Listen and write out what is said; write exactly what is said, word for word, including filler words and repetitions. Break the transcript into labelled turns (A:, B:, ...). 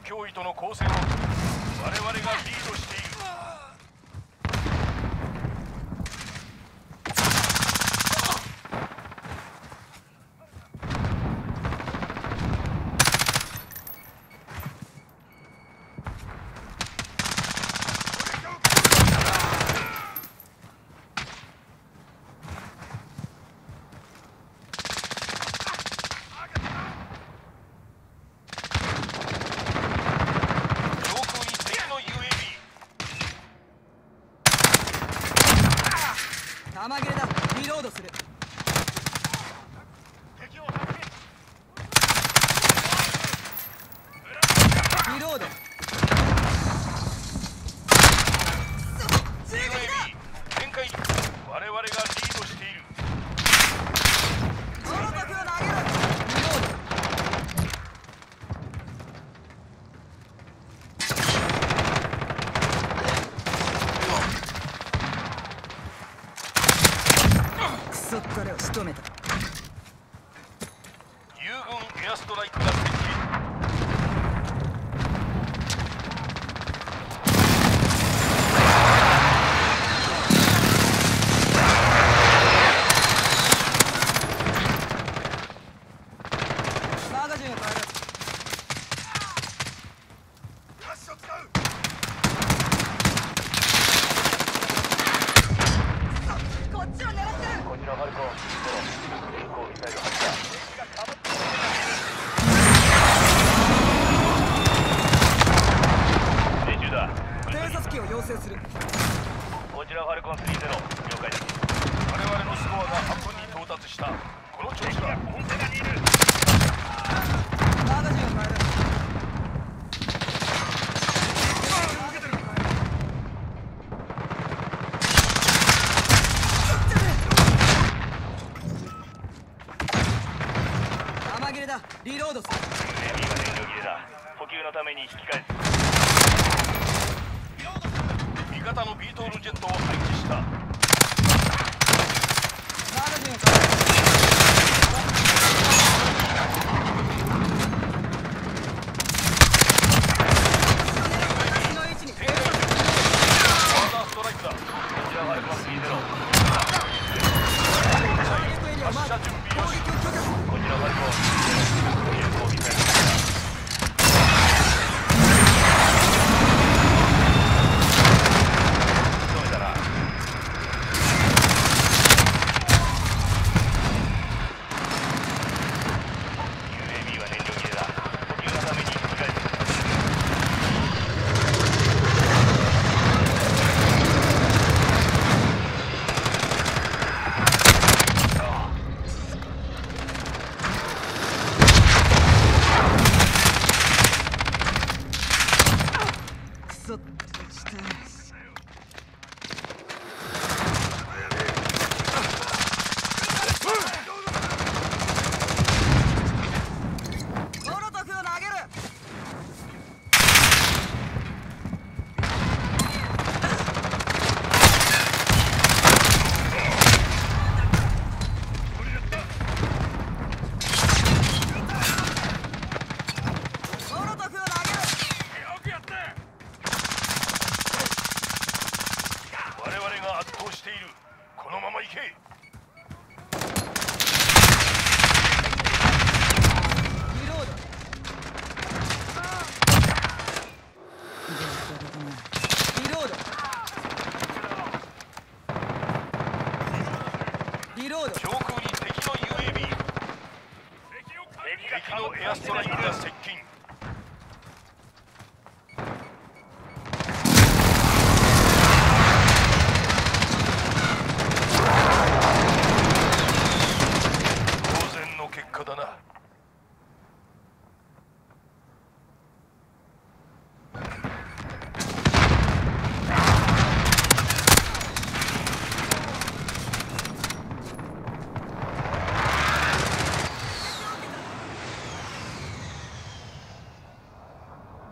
A: 脅威との交戦を我々がリードしている。
B: 弾切れだ。リロードする。リロード。
A: 展開。我々がリードしている。
B: モロトフを投げろ。リロード。クソったれを仕留めた。
A: 友軍エアストライクが接近。
B: マガジンを変える。こっちを狙ってる。
A: こちらファルコンゼロ、有効ミサイル発射。命中だ。
B: 偵察機を要請する。
A: こちらファルコンスリーゼロ、了解です。我々のスコアが半分に到達した。この調子だ。本手がにいる。
B: マガジンを変える。弾切れだ。リロードする。
A: エービーが燃料切れだ。補給のために引き返す。味方のビートールジェットを配置した。
B: マガジンを変える。の位置に
A: 展開。ワーダーストライクだ。こちらファルコンスリーゼロ。
B: ターゲットエリアをマーク。
A: 発射準備よし。
B: 攻撃を許可する。
A: こちらファルコン有効ミサイル発射。止めたな。ユーエービー は燃料切れだ。補給のために引き返す。
B: クソってした。モロトフを投げる。モロトフを投げる。
A: よくやった。我々が圧倒している。このまま行け。
B: リロード。リロード。リロード。
A: 上空に敵の ユーエービー。敵のエアストライクが接近。